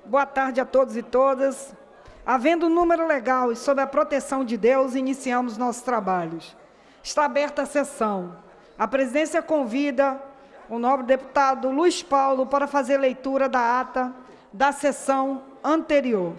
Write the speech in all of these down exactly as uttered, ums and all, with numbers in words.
Boa tarde a todos e todas. Havendo um número legal e sob a proteção de Deus, iniciamos nossos trabalhos. Está aberta a sessão. A presidência convida o nobre deputado Luiz Paulo para fazer leitura da ata da sessão anterior.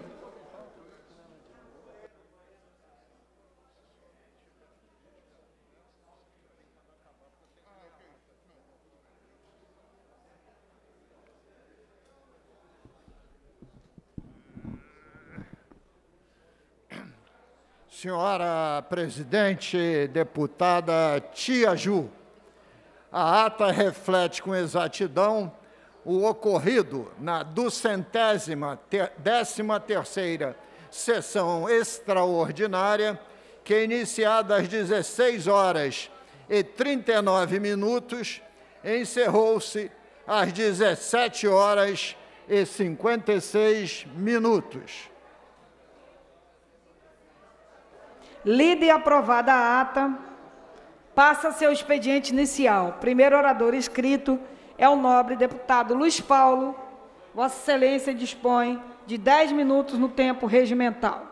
Senhora presidente, deputada Tia Ju, a ata reflete com exatidão o ocorrido na duzentésima décima terceira sessão extraordinária, que, iniciada às dezesseis horas e trinta e nove minutos, encerrou-se às dezessete horas e cinquenta e seis minutos. Lida e aprovada a ata, passa-se ao expediente inicial. Primeiro orador inscrito é o nobre deputado Luiz Paulo. Vossa Excelência dispõe de dez minutos no tempo regimental.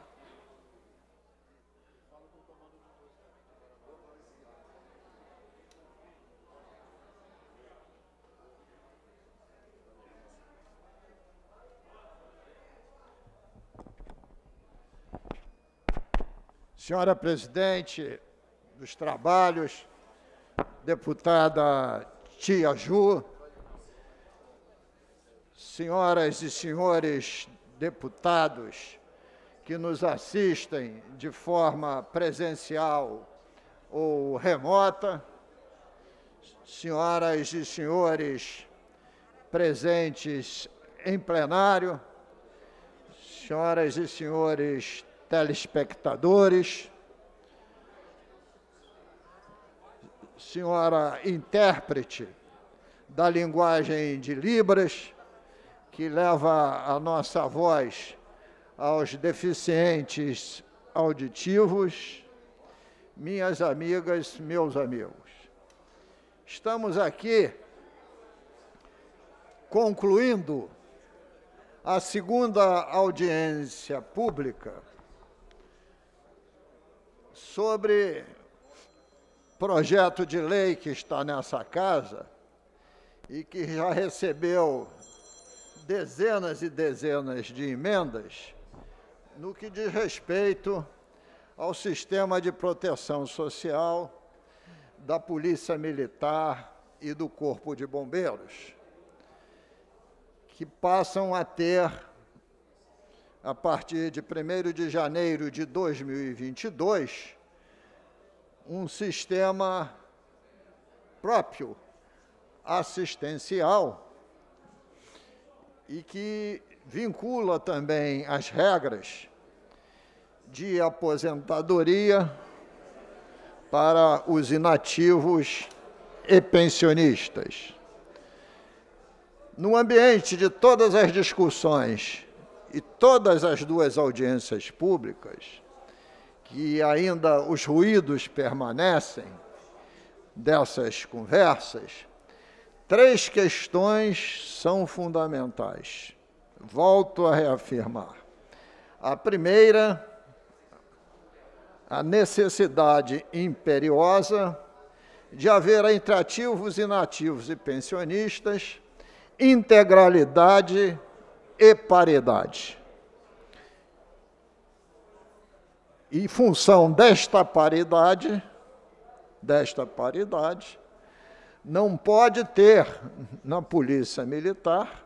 Senhora presidente dos trabalhos, deputada Tia Ju, senhoras e senhores deputados que nos assistem de forma presencial ou remota, senhoras e senhores presentes em plenário, senhoras e senhores telespectadores, senhora intérprete da linguagem de Libras, que leva a nossa voz aos deficientes auditivos, minhas amigas, meus amigos. Estamos aqui concluindo a segunda audiência pública sobre projeto de lei que está nessa casa e que já recebeu dezenas e dezenas de emendas no que diz respeito ao sistema de proteção social da Polícia Militar e do Corpo de Bombeiros, que passam a ter, a partir de primeiro de janeiro de dois mil e vinte e dois, um sistema próprio, assistencial, e que vincula também as regras de aposentadoria para os inativos e pensionistas. No ambiente de todas as discussões e todas as duas audiências públicas, que ainda os ruídos permanecem dessas conversas, três questões são fundamentais. Volto a reafirmar. A primeira, a necessidade imperiosa de haver entre ativos, inativos e pensionistas integralidade e paridade. Em função desta paridade, desta paridade, não pode ter na Polícia Militar,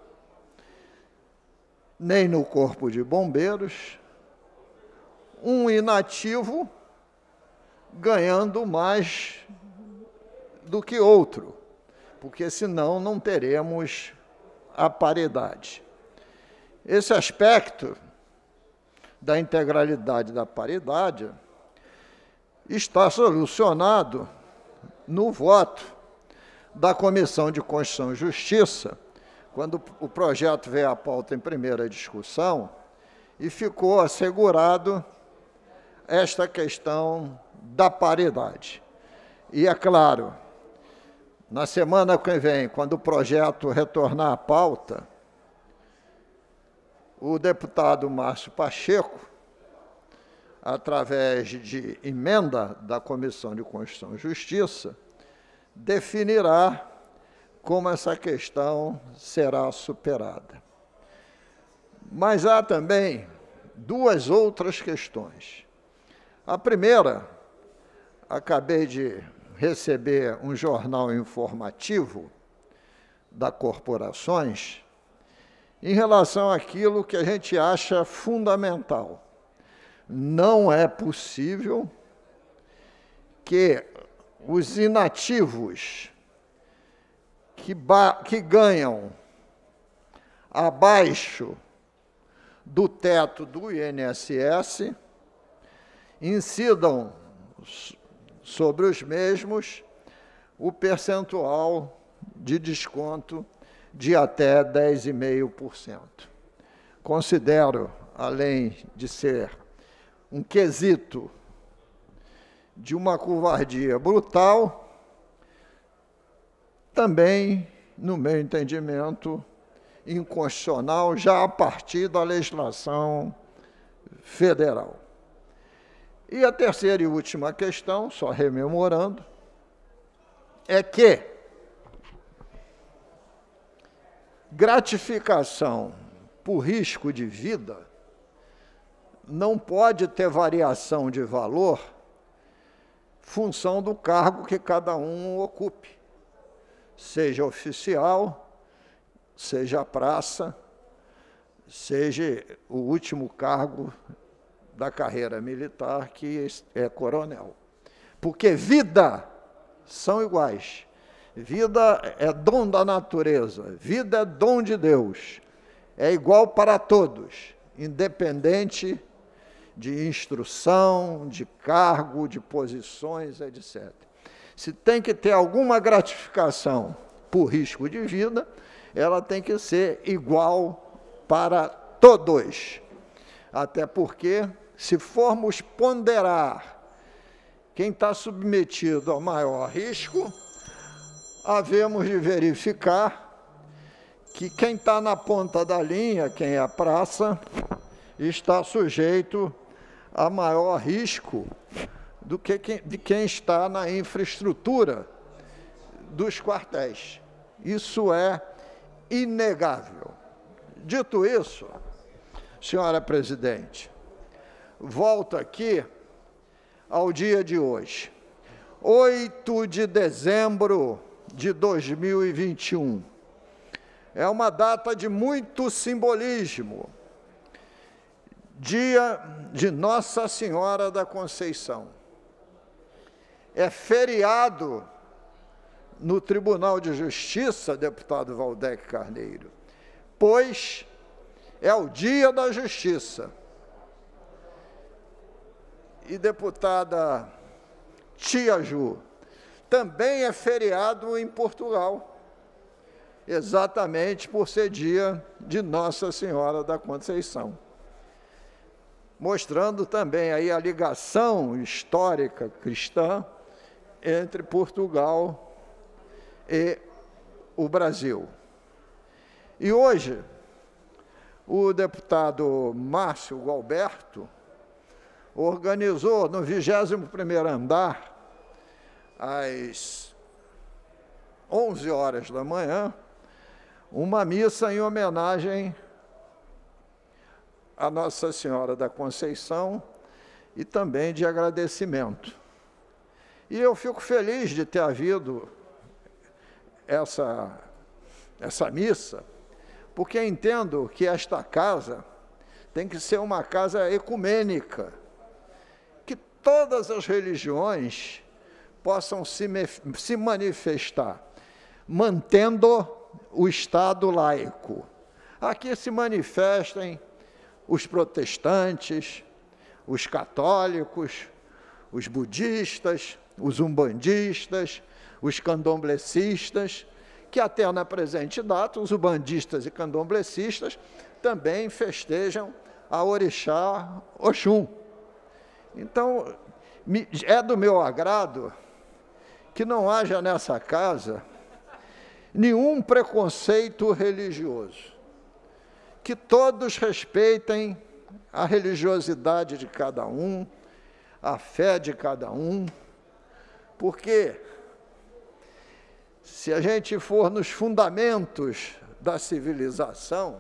nem no Corpo de Bombeiros, um inativo ganhando mais do que outro, porque senão não teremos a paridade. Esse aspecto da integralidade da paridade está solucionado no voto da Comissão de Constituição e Justiça, quando o projeto veio à pauta em primeira discussão, e ficou assegurado esta questão da paridade. E, é claro, na semana que vem, quando o projeto retornar à pauta, o deputado Márcio Pacheco, através de emenda da Comissão de Constituição e Justiça, definirá como essa questão será superada. Mas há também duas outras questões. A primeira, acabei de receber um jornal informativo da Corporações em relação àquilo que a gente acha fundamental. Não é possível que os inativos que, que ganham abaixo do teto do I N S S incidam sobre os mesmos o percentual de desconto de até dez vírgula cinco por cento. Considero, além de ser um quesito de uma covardia brutal, também, no meu entendimento, inconstitucional, já a partir da legislação federal. E a terceira e última questão, só rememorando, é que gratificação por risco de vida não pode ter variação de valor função do cargo que cada um ocupe, seja oficial, seja praça, seja o último cargo da carreira militar, que é coronel. Porque vida são iguais. Vida é dom da natureza, vida é dom de Deus. É igual para todos, independente de instrução, de cargo, de posições, etcétera. Se tem que ter alguma gratificação por risco de vida, ela tem que ser igual para todos. Até porque, se formos ponderar quem está submetido ao maior risco, havemos de verificar que quem está na ponta da linha, quem é a praça, está sujeito a maior risco do que quem, de quem está na infraestrutura dos quartéis. Isso é inegável. Dito isso, senhora presidente, volto aqui ao dia de hoje, oito de dezembro de dois mil e vinte e um. É uma data de muito simbolismo, dia de Nossa Senhora da Conceição. É feriado no Tribunal de Justiça, deputado Valdec Carneiro, pois é o dia da Justiça. E deputada Tia Ju, também é feriado em Portugal, exatamente por ser dia de Nossa Senhora da Conceição, mostrando também aí a ligação histórica cristã entre Portugal e o Brasil. E hoje, o deputado Márcio Gualberto organizou no vigésimo primeiro andar, às onze horas da manhã, uma missa em homenagem a Nossa Senhora da Conceição e também de agradecimento. E eu fico feliz de ter havido essa, essa missa, porque entendo que esta casa tem que ser uma casa ecumênica, que todas as religiões possam se, se manifestar, mantendo o Estado laico. Aqui se manifestem os protestantes, os católicos, os budistas, os umbandistas, os candomblecistas, que até na presente data, os umbandistas e candomblecistas também festejam a orixá Oxum. Então, é do meu agrado que não haja nessa casa nenhum preconceito religioso, que todos respeitem a religiosidade de cada um, a fé de cada um, porque se a gente for nos fundamentos da civilização,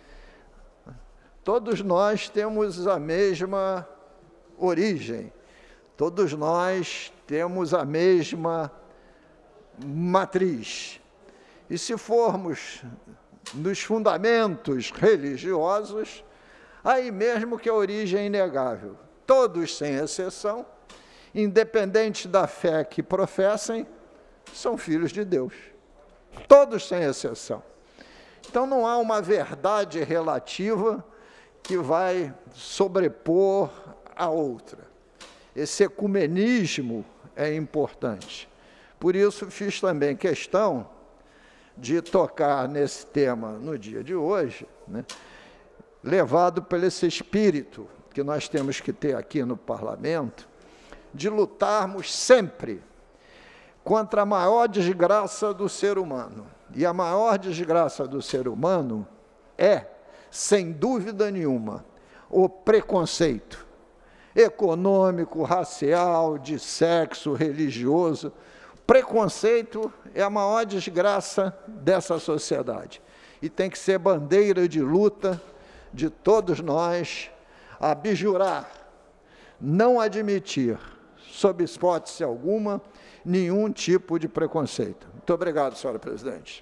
todos nós temos a mesma origem, todos nós temos a mesma matriz. E se formos nos fundamentos religiosos, aí mesmo que a origem é inegável. Todos, sem exceção, independente da fé que professem, são filhos de Deus. Todos, sem exceção. Então, não há uma verdade relativa que vai sobrepor a outra. Esse ecumenismo é importante. Por isso, fiz também questão de tocar nesse tema no dia de hoje, né, levado por esse espírito que nós temos que ter aqui no parlamento, de lutarmos sempre contra a maior desgraça do ser humano. E a maior desgraça do ser humano é, sem dúvida nenhuma, o preconceito econômico, racial, de sexo, religioso. Preconceito é a maior desgraça dessa sociedade e tem que ser bandeira de luta de todos nós, abjurar, não admitir, sob hipótese alguma, nenhum tipo de preconceito. Muito obrigado, senhora presidente.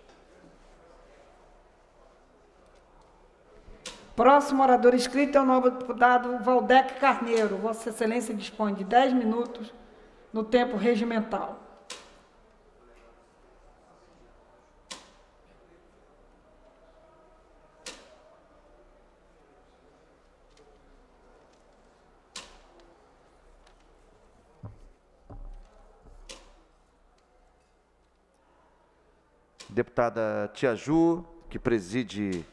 Próximo orador inscrito é o novo deputado Valdec Carneiro. Vossa Excelência dispõe de dez minutos no tempo regimental. Deputada Tia Ju, que preside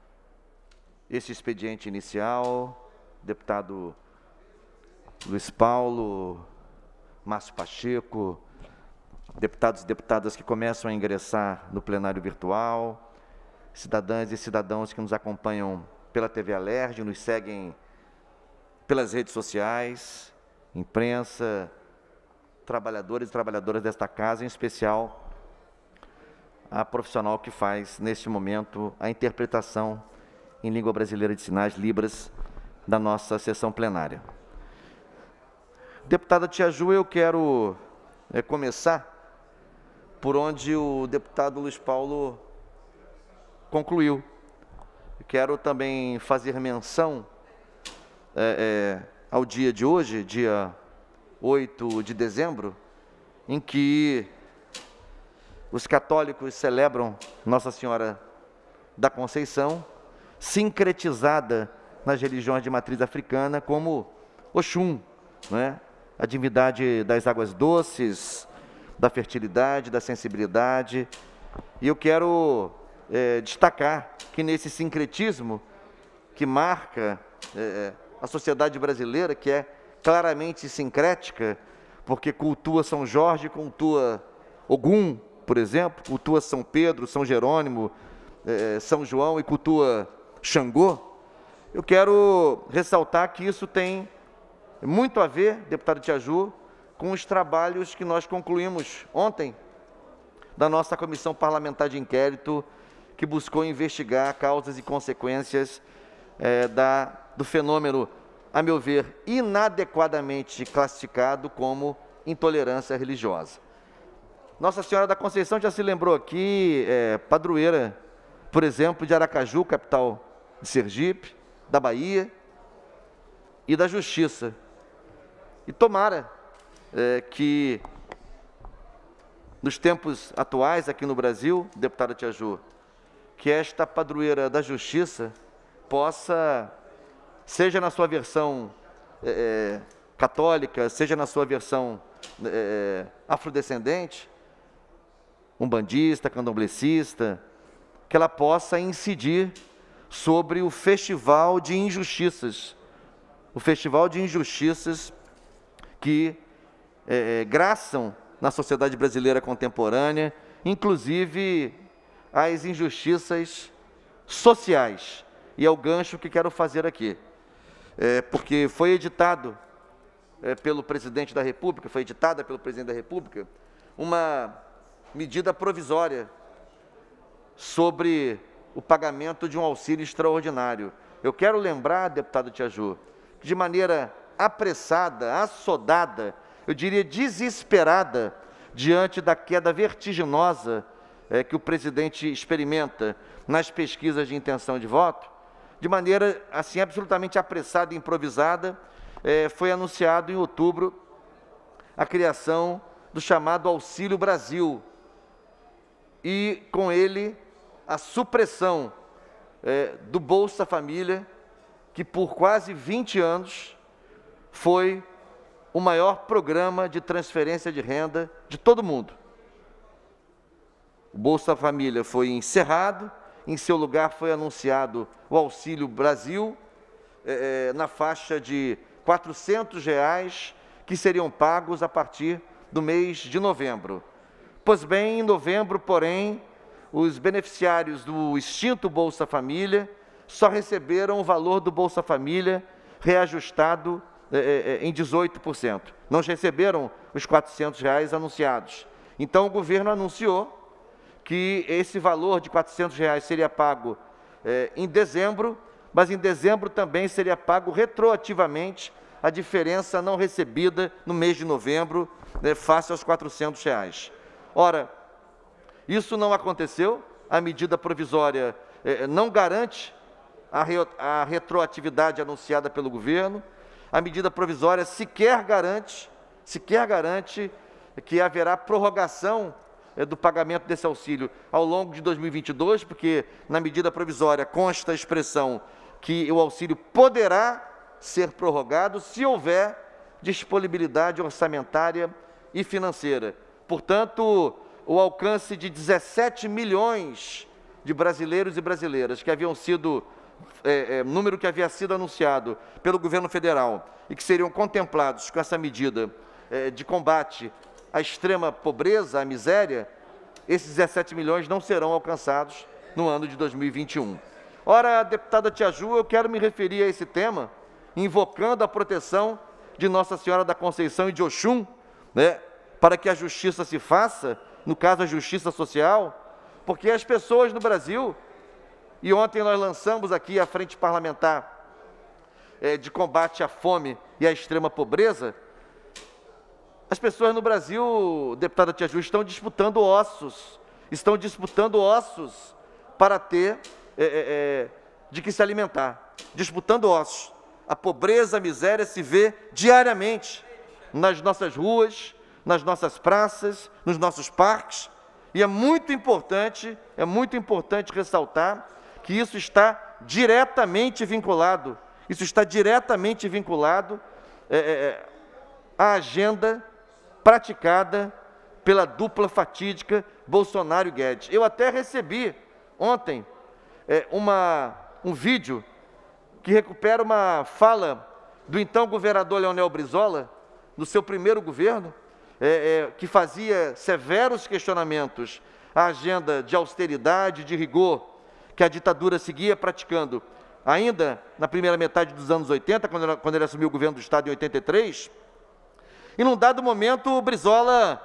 esse expediente inicial, deputado Luiz Paulo, Márcio Pacheco, deputados e deputadas que começam a ingressar no plenário virtual, cidadãs e cidadãos que nos acompanham pela T V Alerj, nos seguem pelas redes sociais, imprensa, trabalhadores e trabalhadoras desta casa, em especial a profissional que faz, neste momento, a interpretação em língua brasileira de sinais, Libras, da nossa sessão plenária. Deputada Tia Ju, eu quero é, começar por onde o deputado Luiz Paulo concluiu. Eu quero também fazer menção é, é, ao dia de hoje, dia oito de dezembro, em que os católicos celebram Nossa Senhora da Conceição, sincretizada nas religiões de matriz africana como Oxum, não é? A divindade das águas doces, da fertilidade, da sensibilidade. E eu quero é, destacar que nesse sincretismo que marca é, a sociedade brasileira, que é claramente sincrética, porque cultua São Jorge, cultua Ogum, por exemplo, cultua São Pedro, São Jerônimo, eh, São João e cultua Xangô, eu quero ressaltar que isso tem muito a ver, deputado Tia Ju, com os trabalhos que nós concluímos ontem da nossa Comissão Parlamentar de Inquérito, que buscou investigar causas e consequências eh, da, do fenômeno, a meu ver, inadequadamente classificado como intolerância religiosa. Nossa Senhora da Conceição já se lembrou aqui, é, padroeira, por exemplo, de Aracaju, capital de Sergipe, da Bahia e da Justiça. E tomara é, que, nos tempos atuais aqui no Brasil, deputada Tia Ju, que esta padroeira da Justiça possa, seja na sua versão é, católica, seja na sua versão é, afrodescendente, umbandista, candomblecista, que ela possa incidir sobre o festival de injustiças, o festival de injustiças que é, graçam na sociedade brasileira contemporânea, inclusive as injustiças sociais, e é o gancho que quero fazer aqui. É, porque foi editado é, pelo presidente da República, foi editada pelo presidente da República, uma medida provisória sobre o pagamento de um auxílio extraordinário. Eu quero lembrar, deputado Tiaju, que de maneira apressada, assodada, eu diria desesperada, diante da queda vertiginosa é, que o presidente experimenta nas pesquisas de intenção de voto, de maneira assim absolutamente apressada e improvisada, é, foi anunciado em outubro a criação do chamado Auxílio Brasil e, com ele, a supressão é, do Bolsa Família, que por quase vinte anos foi o maior programa de transferência de renda de todo mundo. O Bolsa Família foi encerrado, em seu lugar foi anunciado o Auxílio Brasil, é, na faixa de quatrocentos reais, que seriam pagos a partir do mês de novembro. Pois bem, em novembro, porém, os beneficiários do extinto Bolsa Família só receberam o valor do Bolsa Família reajustado é, é, em dezoito por cento. Não receberam os quatrocentos reais anunciados. Então, o governo anunciou que esse valor de quatrocentos reais seria pago é, em dezembro, mas em dezembro também seria pago retroativamente a diferença não recebida no mês de novembro, né, face aos quatrocentos reais. Ora, isso não aconteceu, a medida provisória eh, não garante a, re, a retroatividade anunciada pelo governo, a medida provisória sequer garante, sequer garante que haverá prorrogação eh, do pagamento desse auxílio ao longo de dois mil e vinte e dois, porque na medida provisória consta a expressão que o auxílio poderá ser prorrogado se houver disponibilidade orçamentária e financeira. Portanto, o alcance de dezessete milhões de brasileiros e brasileiras que haviam sido, é, é, número que havia sido anunciado pelo governo federal e que seriam contemplados com essa medida é, de combate à extrema pobreza, à miséria, esses dezessete milhões não serão alcançados no ano de dois mil e vinte e um. Ora, deputada Tiaju, eu quero me referir a esse tema, invocando a proteção de Nossa Senhora da Conceição e de Oxum, né, para que a justiça se faça, no caso a justiça social, porque as pessoas no Brasil, e ontem nós lançamos aqui a Frente Parlamentar é, de combate à fome e à extrema pobreza, as pessoas no Brasil, deputada Tiaju, estão disputando ossos, estão disputando ossos para ter é, é, de que se alimentar, disputando ossos. A pobreza, a miséria se vê diariamente nas nossas ruas, nas nossas praças, nos nossos parques, e é muito importante, é muito importante ressaltar que isso está diretamente vinculado, isso está diretamente vinculado é, é, à agenda praticada pela dupla fatídica Bolsonaro e Guedes. Eu até recebi ontem é, uma, um vídeo que recupera uma fala do então governador Leonel Brizola, no seu primeiro governo, É, é, que fazia severos questionamentos à agenda de austeridade, de rigor, que a ditadura seguia praticando, ainda na primeira metade dos anos oitenta, quando ele, quando ele assumiu o governo do Estado em oitenta e três, e num dado momento o Brizola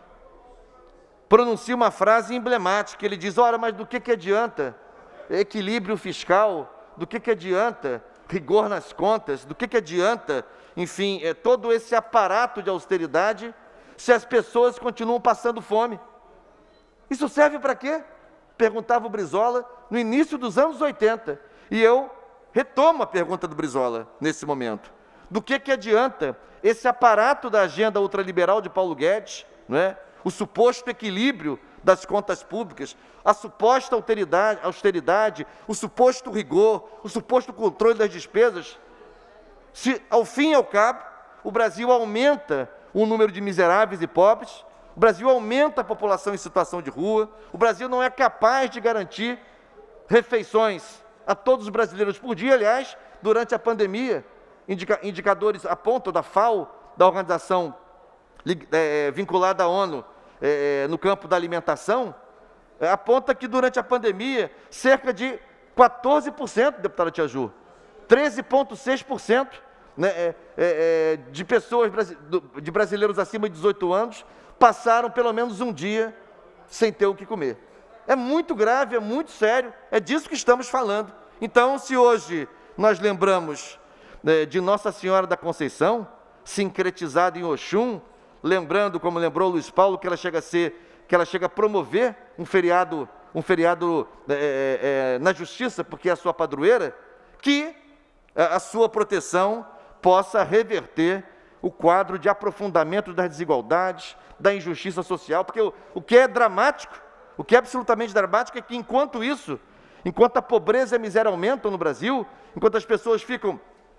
pronuncia uma frase emblemática, ele diz, ora, mas do que, que adianta equilíbrio fiscal, do que, que adianta rigor nas contas, do que, que adianta, enfim, é, todo esse aparato de austeridade, se as pessoas continuam passando fome. Isso serve para quê? Perguntava o Brizola no início dos anos oitenta. E eu retomo a pergunta do Brizola nesse momento. Do que, que adianta esse aparato da agenda ultraliberal de Paulo Guedes, não é? O suposto equilíbrio das contas públicas, a suposta austeridade, austeridade, o suposto rigor, o suposto controle das despesas, se ao fim e ao cabo o Brasil aumenta o número de miseráveis e pobres, o Brasil aumenta a população em situação de rua, o Brasil não é capaz de garantir refeições a todos os brasileiros por dia. Aliás, durante a pandemia, indica, indicadores apontam da FAO, da organização é, vinculada à ONU é, no campo da alimentação, é, aponta que durante a pandemia, cerca de quatorze por cento, deputada Tia Ju, treze vírgula seis por cento, né, é, é, é, de pessoas, de brasileiros acima de dezoito anos, passaram pelo menos um dia sem ter o que comer. É muito grave, é muito sério, é disso que estamos falando. Então, se hoje nós lembramos né, de Nossa Senhora da Conceição, sincretizada em Oxum, lembrando, como lembrou Luiz Paulo, que ela chega a ser, que ela chega a promover um feriado, um feriado é, é, na justiça, porque é a sua padroeira, que a sua proteção possa reverter o quadro de aprofundamento das desigualdades, da injustiça social, porque o, o que é dramático, o que é absolutamente dramático é que, enquanto isso, enquanto a pobreza e a miséria aumentam no Brasil, enquanto as pessoas ficam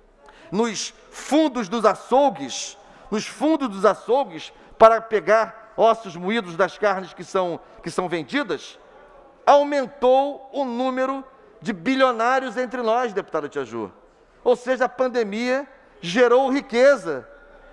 nos fundos dos açougues, nos fundos dos açougues, para pegar ossos moídos das carnes que são, que são vendidas, aumentou o número de bilionários entre nós, deputada Tia Ju. Ou seja, a pandemia gerou riqueza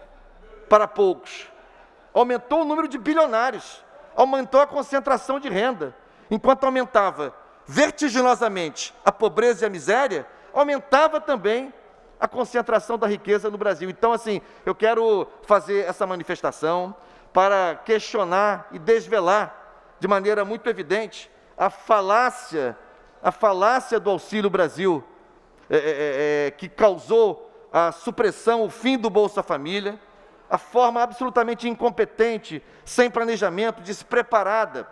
para poucos. Aumentou o número de bilionários, aumentou a concentração de renda. Enquanto aumentava vertiginosamente a pobreza e a miséria, aumentava também a concentração da riqueza no Brasil. Então, assim, eu quero fazer essa manifestação para questionar e desvelar de maneira muito evidente a falácia, a falácia do Auxílio Brasil, é, é, é, que causou a supressão, o fim do Bolsa Família, a forma absolutamente incompetente, sem planejamento, despreparada,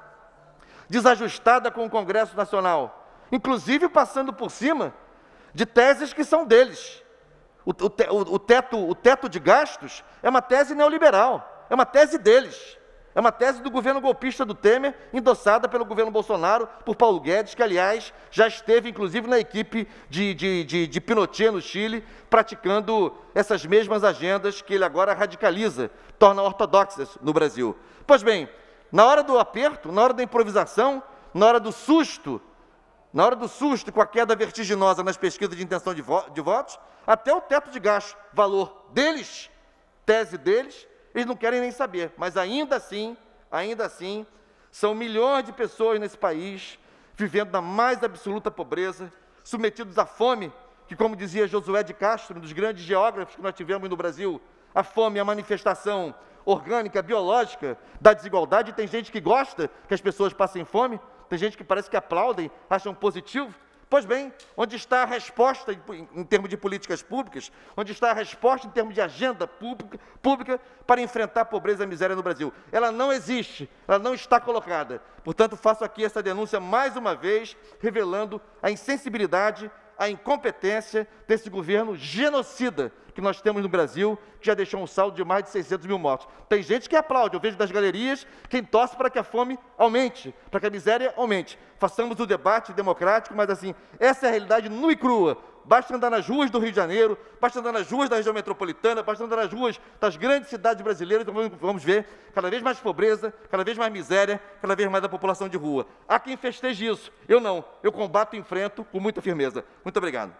desajustada com o Congresso Nacional, inclusive passando por cima de teses que são deles. O, o, o, teto, o teto de gastos é uma tese neoliberal, é uma tese deles. É uma tese do governo golpista do Temer, endossada pelo governo Bolsonaro, por Paulo Guedes, que, aliás, já esteve, inclusive, na equipe de, de, de, de Pinochet, no Chile, praticando essas mesmas agendas que ele agora radicaliza, torna ortodoxas no Brasil. Pois bem, na hora do aperto, na hora da improvisação, na hora do susto, na hora do susto com a queda vertiginosa nas pesquisas de intenção de, vo de votos, até o teto de gasto, valor deles, tese deles, eles não querem nem saber, mas ainda assim, ainda assim, são milhões de pessoas nesse país vivendo na mais absoluta pobreza, submetidos à fome, que, como dizia Josué de Castro, um dos grandes geógrafos que nós tivemos no Brasil, a fome é a manifestação orgânica, biológica da desigualdade. E tem gente que gosta que as pessoas passem fome, tem gente que parece que aplaudem, acham positivo. Pois bem, onde está a resposta em termos de políticas públicas? Onde está a resposta em termos de agenda pública, pública para enfrentar a pobreza e a miséria no Brasil? Ela não existe, ela não está colocada. Portanto, faço aqui essa denúncia mais uma vez, revelando a insensibilidade, a incompetência desse governo genocida que nós temos no Brasil, que já deixou um saldo de mais de seiscentos mil mortos. Tem gente que aplaude, eu vejo das galerias quem torce para que a fome aumente, para que a miséria aumente. Façamos o debate democrático, mas assim, essa é a realidade nua e crua. Basta andar nas ruas do Rio de Janeiro, basta andar nas ruas da região metropolitana, basta andar nas ruas das grandes cidades brasileiras, então vamos ver cada vez mais pobreza, cada vez mais miséria, cada vez mais a população de rua. Há quem festeje isso, eu não, eu combato e enfrento com muita firmeza. Muito obrigado.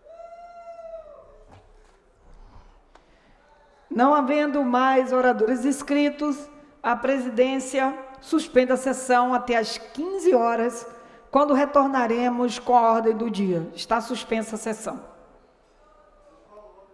Não havendo mais oradores inscritos, a presidência suspende a sessão até às quinze horas, quando retornaremos com a ordem do dia. Está suspensa a sessão.